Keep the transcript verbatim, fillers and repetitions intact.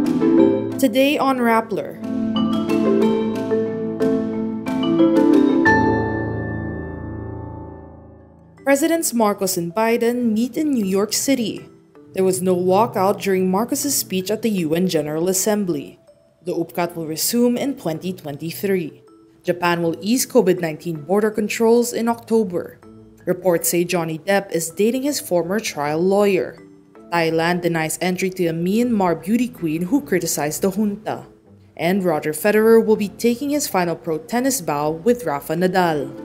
Today on Rappler. Presidents Marcos and Biden meet in New York City. There was no walkout during Marcos's speech at the U N General Assembly. The UPCAT will resume in twenty twenty-three. Japan will ease COVID nineteen border controls in October. Reports say Johnny Depp is dating his former trial lawyer. Thailand denies entry to a Myanmar beauty queen who criticized the junta. And Roger Federer will be taking his final pro tennis bow with Rafa Nadal.